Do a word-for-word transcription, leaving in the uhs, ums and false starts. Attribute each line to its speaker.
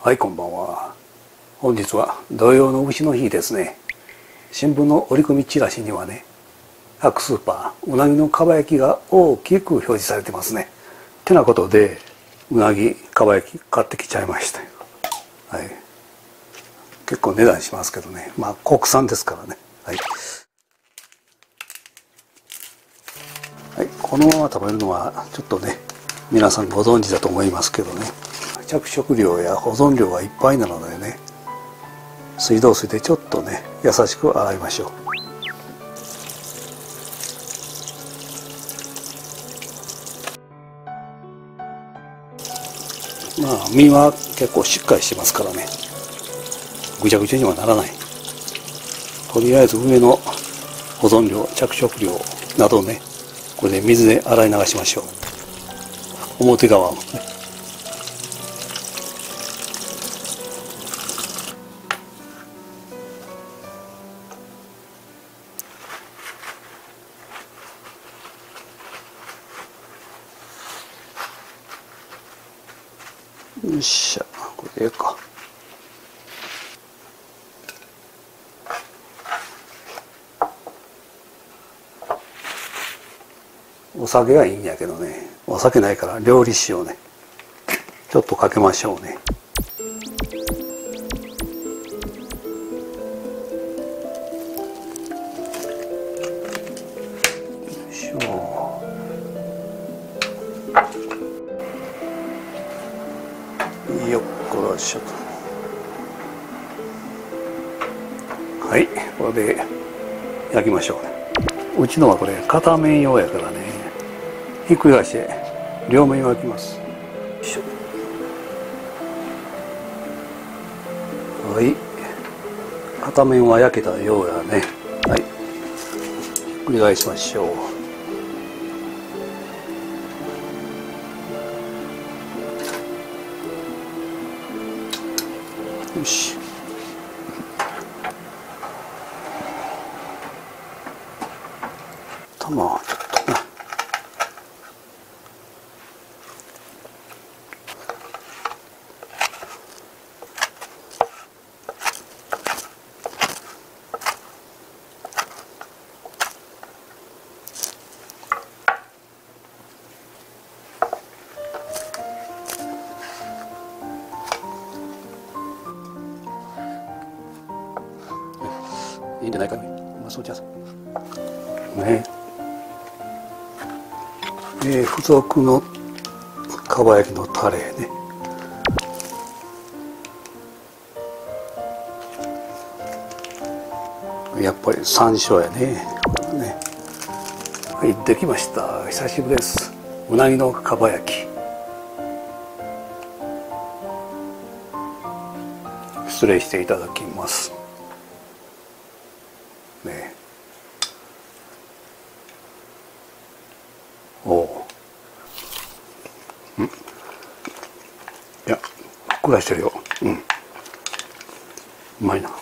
Speaker 1: はい、こんばんは。本日は土用の丑の日ですね。新聞の折り込みチラシにはね、各スーパーうなぎのかば焼きが大きく表示されてますね。てなことでうなぎかば焼き買ってきちゃいましたよ。はい、結構値段しますけどね、まあ国産ですからね。はい、はい、このまま食べるのはちょっとね、皆さんご存知だと思いますけどね、着色料や保存料がいっぱいなのでね、水道水でちょっとね優しく洗いましょう。まあ身は結構しっかりしてますからね、ぐちゃぐちゃにはならない。とりあえず上の保存料、着色料などね、これで水で洗い流しましょう。表側もね。よっしゃ、これでええか。お酒がいいんやけどね、お酒ないから料理酒をねちょっとかけましょうね。よいしょ。よっこらしょと。はい、これで焼きましょうね。うちのはこれ片面用やからね、ひっくり返して両面焼きます。よいしょ。はい、片面は焼けたようやね。はい、ひっくり返しましょう。よし。玉はちょっとね。いいんじゃないかね。まあそうじゃね。えー、付属のかば焼きのタレね。やっぱり山椒やね。これね。はい、できました。久しぶりです。うなぎのかば焼き。失礼していただきます。ね。おお。ん。いや、ふっくらしてるよ。うん。うまいな。